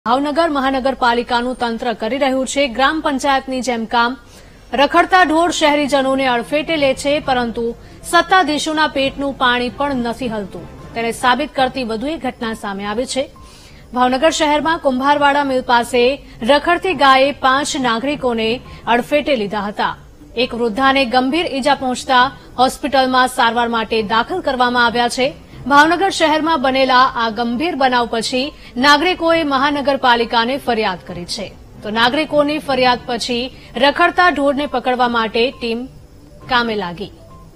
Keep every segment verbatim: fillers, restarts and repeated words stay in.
ભાવનગર મહાનગરપાલિકાનું તંત્ર કરી રહ્યું છે ગ્રામ પંચાયતની જેમ કામ। રખડતા ઢોર શહેરીજનોને અડફેટે લે છે, પરંતુ સત્તાધીશોના પેટનું પાણી પણ નથી હલતું। તેને સાબિત કરતી વધુ એક ઘટના સામે આવી છે। ભાવનગર શહેરમાં કુંભારવાડા મિલ પાસે રખડતી ગાયે પાંચ નાગરિકોને અડફેટે લીધા હતા। એક વૃદ્ધાને ગંભીર ઇજા પહોંચતા હોસ્પિટલમાં સારવાર માટે દાખલ કરવામાં આવ્યા છે। ભાવનગર શહેરમાં બનેલા આ ગંભીર બનાવ પછી નાગરિકોએ મહાનગરપાલિકાને ફરિયાદ કરી છે, તો નાગરિકોની ફરિયાદ પછી રખડતા ઢોરને પકડવા માટે ટીમ કામે લાગી।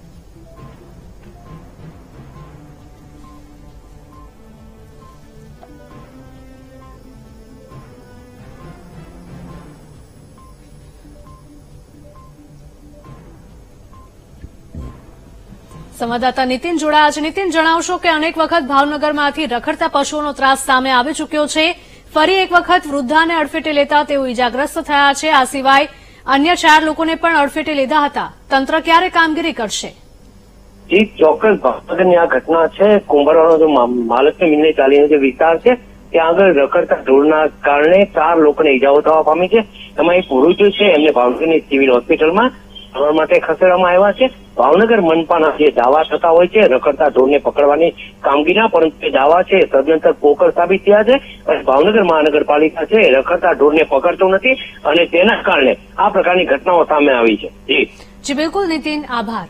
સંવાદદાતા નીતિન જોડાયા છે। નીતિન, જણાવશો કે અનેક વખત ભાવનગરમાંથી રખડતા પશુઓનો ત્રાસ સામે આવી ચૂક્યો છે। ફરી એક વખત વૃદ્ધાને અડફેટે લેતા તેઓ ઇજાગ્રસ્ત થયા છે। આ સિવાય અન્ય ચાર લોકોને પણ અડફેટે લીધા હતા। તંત્ર ક્યારે કામગીરી કરશે? જી ચોક્કસ, ભાવનગરની આ ઘટના છે। કુંભારવાડો જો મહાલક્ષ્મી મિલને ચાલીનો જે વિસ્તાર છે ત્યાં આગળ રખડતા ઢોરના કારણે ચાર લોકોને ઇજાઓ થવા પામી છે। એમાં એક પુરુષ છે, એમને ભાવનગરની સિવિલ હોસ્પિટલમાં સારવાર માટે ખસેડવામાં આવ્યા છે। ભાવનગર મનપાના જે દાવા થતા હોય છે રખડતા ઢોરને પકડવાની કામગીરીના, પરંતુ તે દાવા છે સદંતર પોકળ સાબિત થયા છે અને ભાવનગર મહાનગરપાલિકા છે રખડતા ઢોરને પકડતું નથી અને તેના કારણે આ પ્રકારની ઘટનાઓ સામે આવી છે। જી જી બિલકુલ નીતિન, આભાર।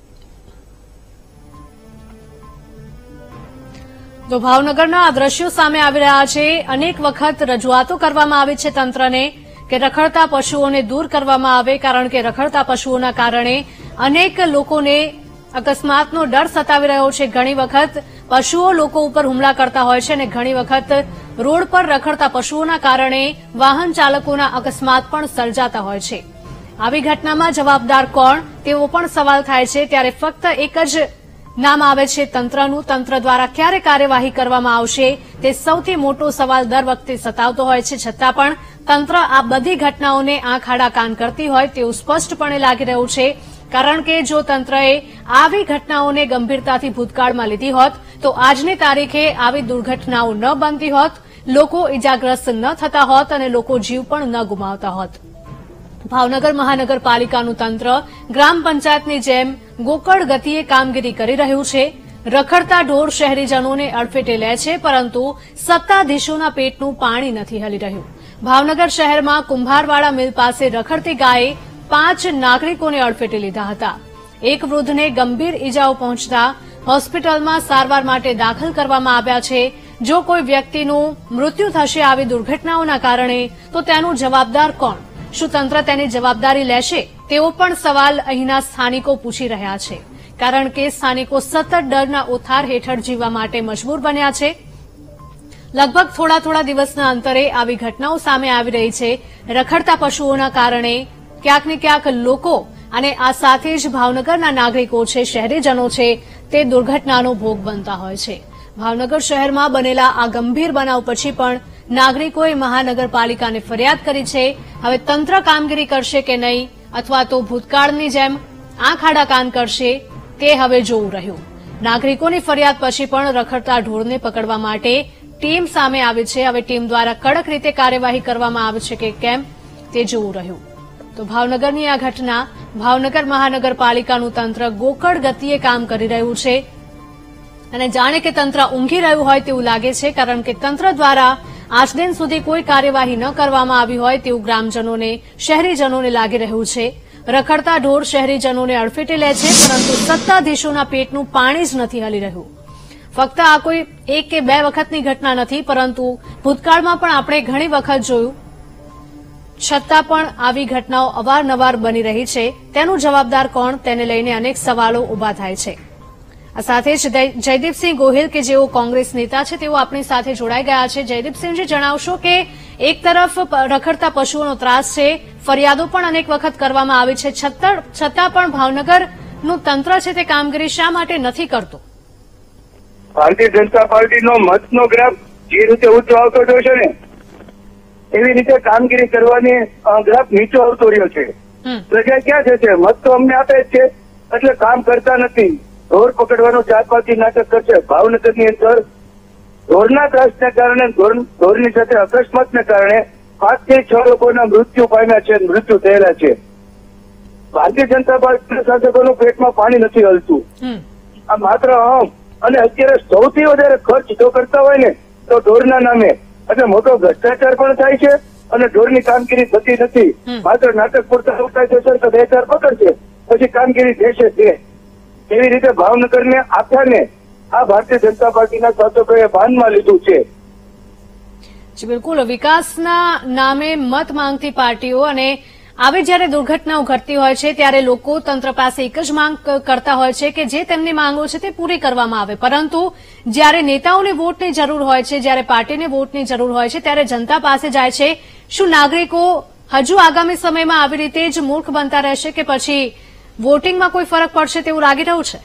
તો ભાવનગરના આ દ્રશ્યો સામે આવી રહ્યા છે। અનેક વખત રજૂઆતો કરવામાં આવી છે તંત્રને કે રખડતા પશુઓને દૂર કરવામાં આવે, કારણ કે રખડતા પશુઓના કારણે અનેક લોકોને અકસ્માતનો ડર સતાવી રહ્યો છે। ઘણી વખત પશુઓ લોકો ઉપર હુમલા કરતા હોય છે અને ઘણી વખત રોડ પર રખડતા પશુઓના કારણે વાહન ચાલકોના અકસ્માત પણ સર્જાતા હોય છે। આવી ઘટનામાં જવાબદાર કોણ, તેવો પણ સવાલ થાય છે। ત્યારે ફક્ત એક જ નામ આવે છે તંત્રનું। તંત્ર દ્વારા ક્યારે કાર્યવાહી કરવામાં આવશે તે સૌથી મોટો સવાલ દર વખતે સતાવતો હોય છે। છતાં પણ તંત્ર આ બધી ઘટનાઓને આંખ આડા કાન કરતી હોય તેવું સ્પષ્ટપણે લાગી રહ્યું છે, કારણ કે જો તંત્રએ આવી ઘટનાઓને ગંભીરતાથી ભૂતકાળમાં લીધી હોત તો આજની તારીખે આવી દુર્ઘટનાઓ ન બનતી હોત, લોકો ઇજાગ્રસ્ત ન થતા હોત અને લોકો જીવ પણ ન ગુમાવતા હોત। ભાવનગર મહાનગરપાલિકાનું તંત્ર ગ્રામ પંચાયતની જેમ ગોકળ ગતિએ કામગીરી કરી રહ્યું છે। રખડતા ઢોર શહેરીજનોને અડફેટે લે છે, પરંતુ સત્તાધીશોના પેટનું પાણી નથી હલી રહ્યું। ભાવનગર શહેરમાં કુંભારવાડા મિલ પાસે રખડતી ગાયે પાંચ નાગરિકોને અડફેટે લીધા હતા। એક વૃદ્ધને ગંભીર ઇજાઓ પહોંચતા હોસ્પિટલમાં સારવાર માટે દાખલ કરવામાં આવ્યા છે। જો કોઈ વ્યક્તિનું મૃત્યુ થશે આવી દુર્ઘટનાઓના કારણે તો તેનું જવાબદાર કોણ? શું તંત્ર તેની જવાબદારી લેશે? તેવો પણ સવાલ અહીંના સ્થાનિકો પૂછી રહ્યા છે, કારણ કે સ્થાનિકો સતત ડરના ઓથાર હેઠળ જીવવા માટે મજબૂર બન્યા છે। લગભગ થોડા થોડા દિવસના અંતરે આવી ઘટનાઓ સામે આવી રહી છે। રખડતા પશુઓના કારણે ક્યાંક ને ક્યાંક લોકો અને આ સાથે જ ભાવનગરના નાગરિકો છે, શહેરીજનો છે, તે દુર્ઘટનાનો ભોગ બનતા હોય છે। ભાવનગર શહેરમાં બનેલા આ ગંભીર બનાવ પછી પણ નાગરિકોએ મહાનગરપાલિકાને ફરિયાદ કરી છે। હવે તંત્ર કામગીરી કરશે કે નહીં, અથવા તો ભૂતકાળની જેમ આંખ આડા કાન કરશે, તે હવે જોવું રહ્યું। નાગરિકોની ફરિયાદ પછી પણ રખડતા ઢોરને પકડવા માટે ટીમ સામે આવી છે। હવે ટીમ દ્વારા કડક રીતે કાર્યવાહી કરવામાં આવે છે કે કેમ તે જોવું રહ્યું। તો ભાવનગરની આ ઘટના, ભાવનગર મહાનગરપાલિકાનું તંત્ર ગોકળ ગતિએ કામ કરી રહ્યું છે અને જાણે કે તંત્ર ઊંઘી રહ્યું હોય તેવું લાગે છે, કારણ કે તંત્ર દ્વારા આજ દિન સુધી કોઈ કાર્યવાહી ન કરવામાં આવી હોય તેવું ગ્રામજનોને, શહેરીજનોને લાગી રહ્યું છે। રખડતા ઢોર શહેરીજનોને અડફેટે લે છે, પરંતુ સત્તાધીશોના પેટનું પાણી જ નથી હલી રહ્યું। ફક્ત આ કોઈ એક કે બે વખતની ઘટના નથી, પરંતુ ભૂતકાળમાં પણ આપણે ઘણી વખત જોયું, છતાં પણ આવી ઘટનાઓ અવારનવાર બની રહી છે। તેનું જવાબદાર કોણ, તેને લઈને અનેક સવાલો ઉભા થાય છે। આ સાથે જ જયદીપસિંહ ગોહિલ, કે જેઓ કોંગ્રેસ નેતા છે, તેઓ આપણી સાથે જોડાઈ ગયા છે। જયદીપસિંહજી, જણાવશો કે એક તરફ રખડતા પશુઓનો ત્રાસ છે, ફરિયાદો પણ અનેક વખત કરવામાં આવી છે, છતાં પણ ભાવનગરનું તંત્ર છે તે કામગીરી શા માટે નથી કરતું? ભારતીય જનતા પાર્ટીનો મતનો ગ્રાફ જે રીતે ઊંચો આવતો રહ્યો છે ને, એવી રીતે કામગીરી કરવાની ગ્રાફ નીચો આવતો રહ્યો છે। પ્રજા ક્યાં છે? મત તો અમને આપે જ છે, એટલે કામ કરતા નથી। ઢોર પકડવાનું ચાર પાંચ નાટક કરશે। ભાવનગરની અંદર ઢોરના ત્રાસને કારણે ઢોરની સાથે અકસ્માતને કારણે પાંચ થી છ લોકોના મૃત્યુ પામ્યા છે, મૃત્યુ થયેલા છે. ભારતીય જનતા પાર્ટીના શાસકોનું પેટમાં પાણી નથી હલતું. આ માત્ર અહમ અને અત્યારે સૌથી વધારે ખર્ચ જો કરતા હોય ને તો ઢોરના નામે, એટલે મોટો ભ્રષ્ટાચાર પણ થાય છે અને ઢોરની કામગીરી થતી નથી. માત્ર નાટક પૂરતા આવતા જશે તો બે ચાર પકડશે, પછી કામગીરી દેશે છે. એવી રીતે ભાવનગરને આખાને આ ભારતીય જનતા પાર્ટીના શાસકોએ ભાનમાં લીધું છે. બિલકુલ, વિકાસના નામે મત માંગતી પાર્ટીઓ અને આવી જયારે દુર્ઘટનાઓ ઘટતી હોય છે ત્યારે લોકો તંત્ર પાસે એક જ માંગ કરતા હોય છે કે જે તેમની માંગો છે તે પૂરી કરવામાં આવે, પરંતુ જયારે નેતાઓને વોટની જરૂર હોય છે, જયારે પાર્ટીને વોટની જરૂર હોય છે ત્યારે જનતા પાસે જાય છે. શું નાગરિકો હજુ આગામી સમયમાં આવી રીતે જ મૂર્ખ બનતા રહેશે કે પછી વોટિંગમાં કોઈ ફરક પડશે તેવું લાગી રહ્યું છે?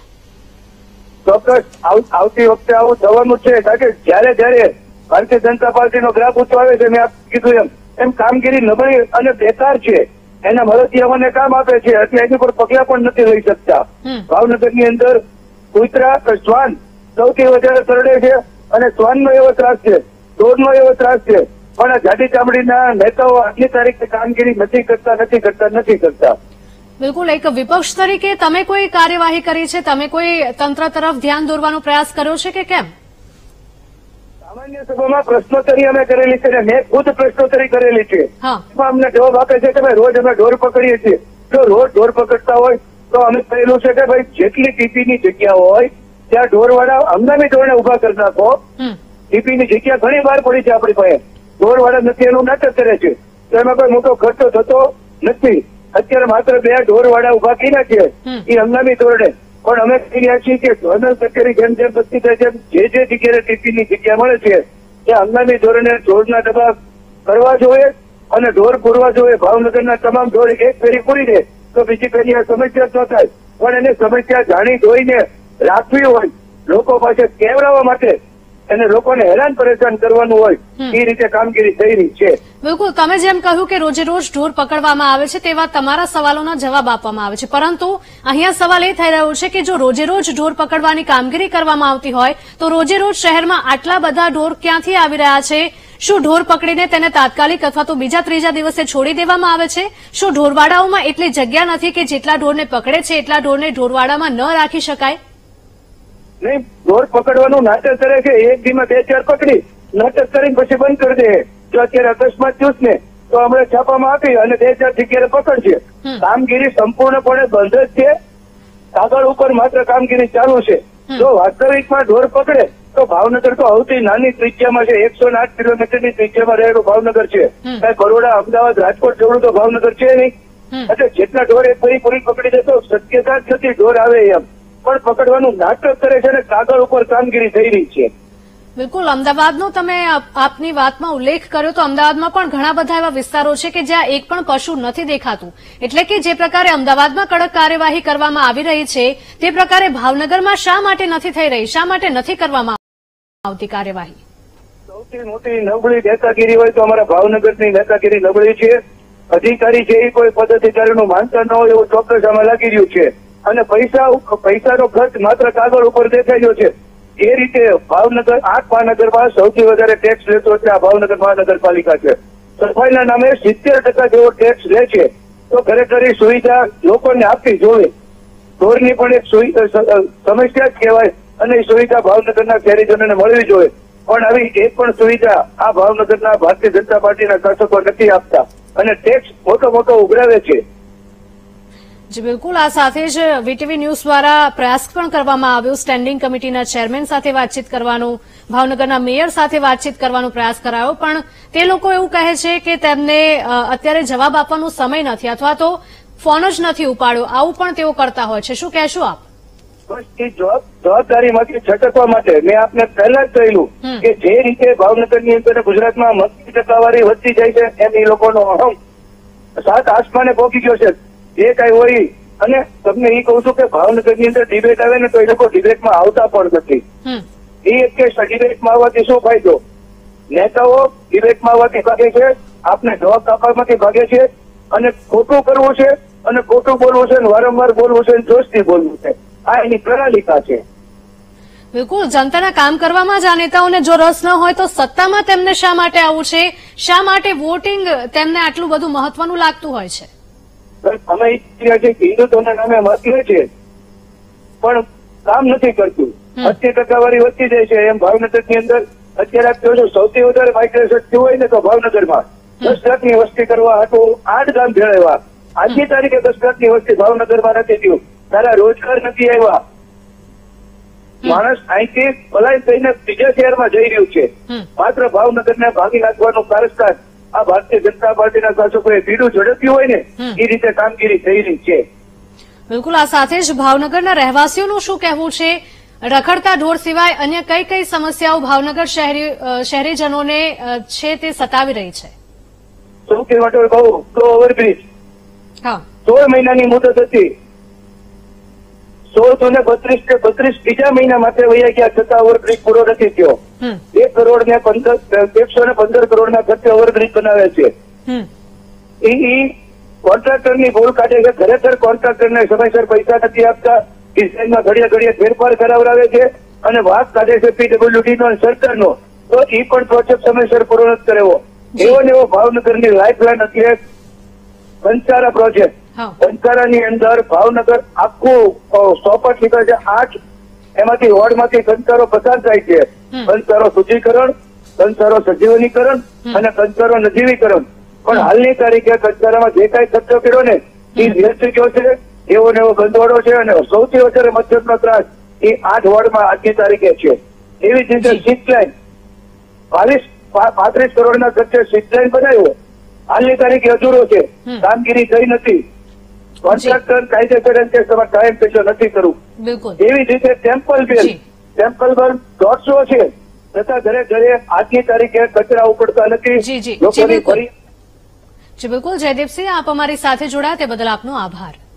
ચોક્કસ આવતી વખતે આવું થવાનું છે, કારણ કે જયારે જયારે ભારતીય જનતા પાર્ટીનો ગ્રાફ ઊંચો આવે છે, મેં કીધું એમ એમ કામગીરી નબળી અને બેકાર છે. એના મળતિયાઓને કામ આપે છે એટલે એની પર પગલા પણ નથી લઈ શકતા. ભાવનગરની અંદર કૂતરા શ્વાન સૌથી વધારે કરડે છે અને શ્વાનનો એવો ત્રાસ છે, ઢોરનો એવો ત્રાસ છે, પણ આ જાડી ચામડીના નેતાઓ આજની તારીખે કામગીરી નથી કરતા નથી કરતા નથી કરતા બિલકુલ, એક વિપક્ષ તરીકે તમે કોઈ કાર્યવાહી કરી છે? તમે કોઈ તંત્ર તરફ ધ્યાન દોરવાનો પ્રયાસ કર્યો છે કે કેમ? સામાન્ય સભામાં પ્રશ્નોત્તરી અમે કરેલી છે, મેં ખુદ પ્રશ્નોત્તરી કરેલી છે. અમને જવાબ આપે છે કે ભાઈ રોજ અમે ઢોર પકડીએ છીએ. જો રોજ ઢોર પકડતા હોય તો અમે કહેલું છે કે ભાઈ જેટલી ટીપીની જગ્યા હોય ત્યાં ઢોરવાળા હંગામી ઢોરને ઉભા કરી નાખો. ટીપીની જગ્યા ઘણી વાર પડી છે આપણી પાસે, ઢોરવાળા નથી એનું નાટક કરે છે, તો એમાં કોઈ મોટો ખર્ચો થતો નથી. અત્યારે માત્ર બે ઢોરવાળા ઉભા કર્યા છે એ હંગામી ઢોરને, પણ અમે કહી રહ્યા છીએ કે ઝોનલ કચેરી જેમ જેમ બધી થાય છે જે જે જગ્યાએ ટીપીની જગ્યા મળે છે ત્યાં હંગામી ધોરણે ઢોરના ડબ્બા કરવા જોઈએ અને ઢોર પૂરવા જોઈએ. ભાવનગરના તમામ ઢોર એક ફેરી પૂરી દે તો બીજી ફેરી આ સમસ્યા ન થાય, પણ એને સમસ્યા જાણી જોઈને રાખવી હોય, લોકો પાસે કેવડાવવા માટે અને લોકોને હેરાન પરેશાન કરવાનું હોય એ રીતે કામગીરી થઈ રહી છે. બિલકુલ, તમે જેમ કહ્યું કે રોજે રોજ ઢોર પકડવામાં આવે છે તેવા તમારા સવાલોના જવાબ આપવામાં આવે છે, પરંતુ અહીંયા સવાલ એ થઈ રહ્યો છે કે જો રોજે રોજ ઢોર પકડવાની કામગીરી કરવામાં આવતી હોય તો રોજે રોજ શહેરમાં આટલા બધા ઢોર ક્યાંથી આવી રહ્યા છે? શું ઢોર પકડીને તેને તાત્કાલિક અથવા તો બીજા ત્રીજા દિવસે છોડી દેવામાં આવે છે? શું ઢોરવાડાઓમાં એટલી જગ્યા નથી કે જેટલા ઢોરને પકડે છે એટલા ઢોરને ઢોરવાડામાં ન રાખી શકાય? નહીં, ઢોર પકડવાનું નાટક કરે છે, એક દીમાં બે ચાર પકડી નાટક કરીને પછી બંધ કરી દે. જો અત્યારે અકસ્માત થયું ને તો હમણાં છાપામાં આપી અને બે ચાર જગ્યાએ પકડશે. કામગીરી સંપૂર્ણપણે બંધ જ છે, કાગળ ઉપર માત્ર કામગીરી ચાલુ છે. જો વાસ્તવિકમાં ઢોર પકડે તો ભાવનગર તો સૌથી નાની ત્રિજ્યામાં છે, એકસો આઠ કિલોમીટરની ત્રિજ્યામાં રહેલું ભાવનગર છે. કઈ બરોડા, અમદાવાદ, રાજકોટ જેવડું તો ભાવનગર છે નહીં. એટલે જેટલા ઢોર એક ફરી પૂરી પકડી દે તો શક્યતા જ નથી ઢોર આવે એમ, પણ પકડવાનું નાટક કરે છે અને કાગળ ઉપર કામગીરી થઈ રહી છે. બિલકુલ, અમદાવાદનો તમે આપની વાતમાં ઉલ્લેખ કર્યો તો અમદાવાદમાં પણ ઘણા બધા એવા વિસ્તારો છે કે જ્યાં એક પણ પશુ નથી દેખાતું. એટલે કે જે પ્રકારે અમદાવાદમાં કડક કાર્યવાહી કરવામાં આવી રહી છે તે પ્રકારે ભાવનગરમાં શા માટે નથી થઈ રહી? શા માટે નથી કરવામાં આવતી કાર્યવાહી? સૌથી મોટી નબળી નેતાગીરી હોય તો અમારા ભાવનગરની નેતાગીરી નબળી છે. અધિકારી છે એ કોઈ પદાધિકારીનું માનતા ન હોય એવું ચોક્કસ આમાં લાગી રહ્યું છે અને પૈસા પૈસાનો ખર્ચ માત્ર કાગળ ઉપર દેખાયો છે. એ રીતે ભાવનગર આઠ મહાનગરમાં સૌથી વધારે ટેક્સ લેતો એટલે આ ભાવનગર મહાનગરપાલિકા છે. સફાઈના નામે સિત્તેર ટકા જેવો ટેક્સ લે છે, તો ખરેખર એ સુવિધા લોકોને આપવી જોઈએ. ઢોરની પણ એક સમસ્યા જ કહેવાય અને એ સુવિધા ભાવનગરના શહેરીજનોને મળવી જોઈએ, પણ આવી એક પણ સુવિધા આ ભાવનગરના ભારતીય જનતા પાર્ટીના શાસકો નથી આપતા અને ટેક્સ મોટો મોટો ઉઘરાવે છે. જી બિલકુલ, આ સાથે જ વીટીવી ન્યૂઝ દ્વારા પ્રયાસ પણ કરવામાં આવ્યો સ્ટેન્ડિંગ કમિટીના ચેરમેન સાથે વાતચીત કરવાનો, ભાવનગરના મેયર સાથે વાતચીત કરવાનો પ્રયાસ કરાયો, પણ તે લોકો એવું કહે છે કે તેમને અત્યારે જવાબ આપવાનો સમય નથી અથવા તો ફોન જ નથી ઉપાડ્યો. આવું પણ તેઓ કરતા હોય છે. શું કહેશો આપ? જવાબદારીમાંથી છટકવા માટે મેં આપને પહેલા જ કહેલું કે જે રીતે ભાવનગરની અંદર ગુજરાતમાં મતની ટકાવારી વધતી જાય છે એમ એ લોકોનો અહમ સાત આસમાને પહોંચી ગયો છે. જે કઈ હોય અને તમને એ કહું છું કે ભાવનગરની અંદર ડિબેટ આવે ને તો એ લોકો ડિબેટમાં આવતા પણ નથી. એ એક કે ડિબેટમાં આવવાથી શું ફાયદો? નેતાઓ ડિબેટમાં આવવાથી ભાગે છે, આપને જવાબ આપવામાંથી ભાગે છે અને ખોટું કરવું છે અને ખોટું બોલવું છે, વારંવાર બોલવું છે, જોશથી બોલવું છે. આ એની પ્રણાલિકા છે. બિલકુલ, જનતાના કામ કરવામાં જ આ નેતાઓને જો રસ ન હોય તો સત્તામાં તેમને શા માટે આવવું છે? શા માટે વોટિંગ તેમને આટલું બધું મહત્વનું લાગતું હોય છે? અમે હિન્દુત્વના નામે મત લે છે પણ કામ નથી કરતું. અસ્સી ટકાવારી વધતી જાય છે. એમ ભાવનગર ની અંદર અત્યારે આપ જોશો સૌથી વધારે માઇગ્રેશન થયું હોય ને તો ભાવનગરમાં દસ લાખની વસ્તી કરવા હતું આઠ ગામ ભેળવ્યા. આજની તારીખે દસ લાખની વસ્તી ભાવનગરમાં નથી થયું. તારા રોજગાર નથી આવ્યા. માણસ અહીંથી પલાયન થઈને બીજા શહેરમાં જઈ રહ્યું છે. માત્ર ભાવનગરને ભાગી નાખવાનું કારસ્તાન આ ભારતીય જનતા પાર્ટીના શાસકોએ બીડું ઝડપ્યું હોય ને એ રીતે કામગીરી થઈ રહી છે. બિલકુલ, આ સાથે જ ભાવનગરના રહેવાસીઓનું શું કહેવું છે? રખડતા ઢોર સિવાય અન્ય કઈ કઈ સમસ્યાઓ ભાવનગર શહેરી શહેરીજનોને છે તે સતાવી રહી છે? સૌથી મોટો કહું તો ઓવરબ્રિજ હા સોળ મહિનાની મુદત હતી. સોળ ને બત્રીસ કે બત્રીસ બીજા મહિના માટે વયા ગયા છતાં ઓવરબ્રિજ પૂરો નથી થયો. એક કરોડ ને પંદર એકસો ને પંદર કરોડ ના ખર્ચે ઓવરબ્રિજ બનાવે છે. એ કોન્ટ્રાક્ટરની ભૂલ કાઢે છે. ખરેખર કોન્ટ્રાક્ટરને સમયસર પૈસા નથી આપતા. ડિઝાઇનમાં ઘડીએ ઘડીએ ફેરફાર કરાવડાવે છે અને વાત કાઢે છે પીડબ્લ્યુડી નો સરકારનો. તો એ પણ પ્રોજેક્ટ સમયસર પૂરો નથી કરેવો. એવો ને એવો ભાવનગરની લાઇફલાઇન એટલે બંચારા પ્રોજેક્ટ. બંચારાની અંદર ભાવનગર આખું સોપટ નીકળે છે. આઠ એમાંથી વોર્ડમાંથી કંચારો પસાર થાય છે. કંચારો શુદ્ધિકરણ, કંચારો સજીવનીકરણ અને કંચારો નજીવીકરણ. પણ હાલની તારીખે કંચારામાં જે કાંઈ ખર્ચો કર્યો ને એ વ્યસ્ત ગયો છે. એવો ને એવો ગંદવાડો છે અને સૌથી વધારે મચ્છરનો ત્રાસ એ આઠ વોર્ડમાં આજની તારીખે છે. એવી જ રીતે સિક્સ લાઈન બાવીસ પાંત્રીસ કરોડના ખર્ચે સિક્સ લાઈન બનાવ્યો. હાલની તારીખે અધૂરો છે. કામગીરી થઈ નથી. કોન્ટ્રાક્ટર કાયદેસર રીતે તમારે ટાઈમ પેશો નથી કરવું. એવી જ રીતે ટેમ્પલ બેલ ટેમ્પલ બેલ દોઢસો છે છતાં ઘરે ઘરે આજની તારીખે કચરા ઉપડતા નથી. લોકોની ફરી બિલકુલ, જયદીપસિંહ આપ અમારી સાથે જોડાયા તે બદલ આપનો આભાર.